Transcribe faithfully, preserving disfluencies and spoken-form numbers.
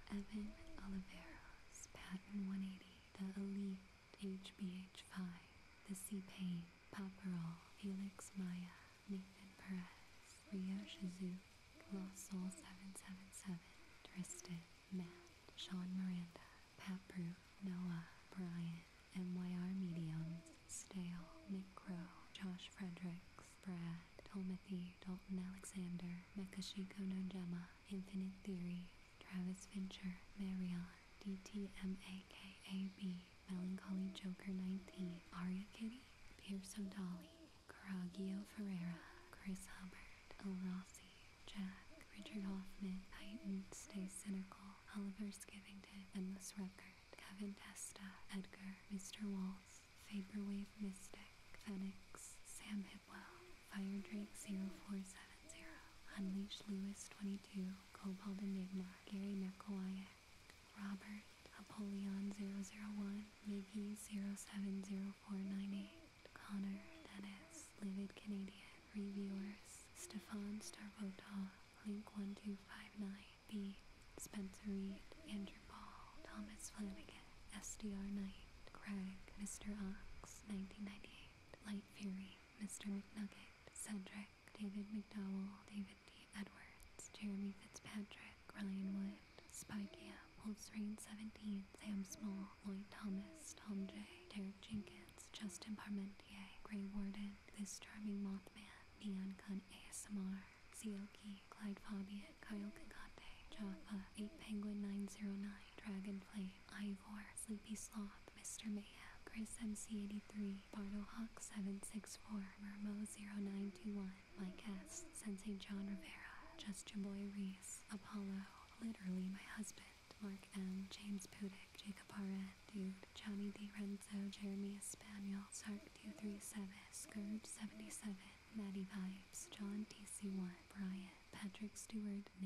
Evan Oliveros, Patton one eighty, The Elite, H B H five, The C-Pain, Paparol, Felix Maya, Nathan Perez, Rio Shizuke, Lost Soul seven seven seven, Tristan, Matt, Sean Miranda, Pat Brew, Noah, Brian, M Y R Mediums, Stale, Nick Crow, Josh Fredericks, Brad, Tomothy, Dalton Alexander, Mekashiko Nojama, Infinite Theory, Travis Fincher, Marion, D T M A K A B, Melancholy Joker nineteen, Aria Kitty, Pierce O'Dolly, Caragio Ferreira, Chris Hubbard, El Rossi, Jack, Richard Hoffman, Titan, Stay Cynical, Oliver Skivington, Endless Record, Kevin Testa, Edgar, Mister Waltz, Vaporwave Mystic, Phoenix, Sam Hipwell, Fire Drake zero four seven zero, Unleash Lewis twenty-two, Cobalt Enigma, Gary Merkowiak, Robert, Apollyon zero zero one, Miggy zero seven zero four nine eight, Connor, Dennis, Livid Canadian, Reviewers, Stefan Starvota, Link one two five nine, B, Spencer Reed, Andrew Paul, Thomas Flanagan, S D R Knight, Craig, Mister Ox, nineteen ninety-eight, Light Fury, Mister McNugget, Cedric, David McDowell, David D. Edwards, Jeremy Fitzpatrick, Ryan Wood, Spycam, Wolf's Reign seventeen, Sam Small, Lloyd Thomas, Tom J., Derek Jenkins, Justin Parmentier, Grey Warden, This Charming Mothman, Neon Cunt A S M R, Zioki, Clyde Fabian, Kyle Kagate, Jaffa, eight Penguin nine zero nine, Dragonflame, Ivor, Sleepy Sloth, Mister Mayhem, Chris M C eighty-three, Bardo Hawk seven six four, Mermo zero nine two one, Mike S, Sensei John Rivera, Just Your Boy Reese, Apollo, Literally My Husband, Mark M, James Pudick, Jacob R N, Dude, Johnny D. Renzo, Jeremy Espanol, Sark two three seven, Scourge seventy-seven, Maddie Vibes, John T C one, Brian, Patrick Stewart,